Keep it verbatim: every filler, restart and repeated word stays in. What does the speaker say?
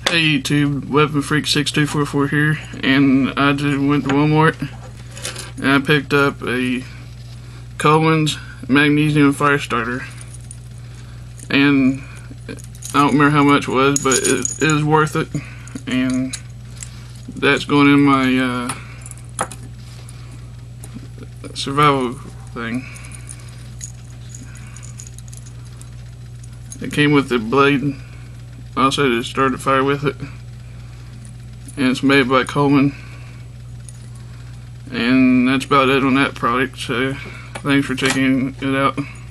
Hey YouTube, Weapon Freak six two four four here, and I just went to Walmart and I picked up a Colemans Magnesium fire starter, and I don't remember how much it was, but it, it was worth it, and that's going in my uh, survival thing. It came with the blade also to start a fire with it, and it's made by Coleman, and that's about it on that product. So thanks for checking it out.